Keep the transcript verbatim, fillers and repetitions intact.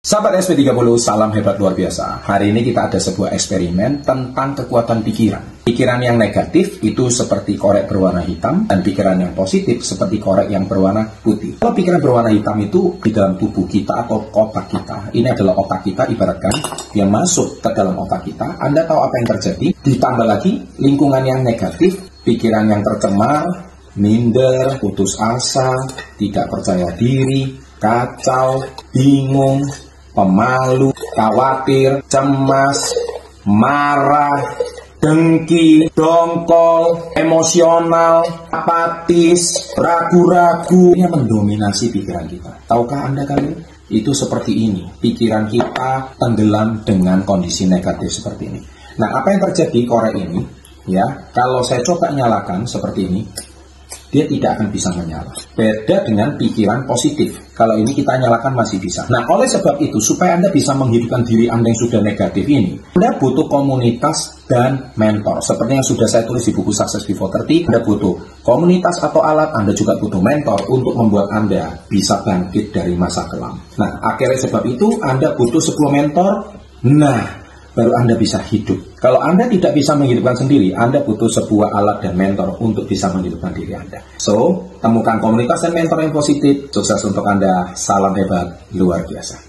Sahabat S P tiga puluh, salam hebat luar biasa. Hari ini kita ada sebuah eksperimen tentang kekuatan pikiran. Pikiran yang negatif itu seperti korek berwarna hitam, dan pikiran yang positif seperti korek yang berwarna putih. Kalau pikiran berwarna hitam itu di dalam tubuh kita atau otak kita, ini adalah otak kita, ibaratkan dia masuk ke dalam otak kita. Anda tahu apa yang terjadi? Ditambah lagi lingkungan yang negatif, pikiran yang tercemar, minder, putus asa, tidak percaya diri, kacau, bingung, pemalu, khawatir, cemas, marah, dengki, dongkol, emosional, apatis, ragu-ragu, ini mendominasi pikiran kita. Tahukah Anda kalian? Itu seperti ini. Pikiran kita tenggelam dengan kondisi negatif seperti ini. Nah, apa yang terjadi korek ini? Ya, kalau saya coba nyalakan seperti ini, dia tidak akan bisa menyala. Beda dengan pikiran positif. Kalau ini kita nyalakan masih bisa. Nah, oleh sebab itu, supaya Anda bisa menghidupkan diri Anda yang sudah negatif ini, Anda butuh komunitas dan mentor. Seperti yang sudah saya tulis di buku Success Before tiga puluh, Anda butuh komunitas atau alat, Anda juga butuh mentor untuk membuat Anda bisa bangkit dari masa kelam. Nah, akhirnya sebab itu, Anda butuh sepuluh mentor. Nah, baru Anda bisa hidup. Kalau Anda tidak bisa menghidupkan sendiri, Anda butuh sebuah alat dan mentor untuk bisa menghidupkan diri Anda. So, temukan komunitas dan mentor yang positif. Sukses untuk Anda. Salam hebat luar biasa.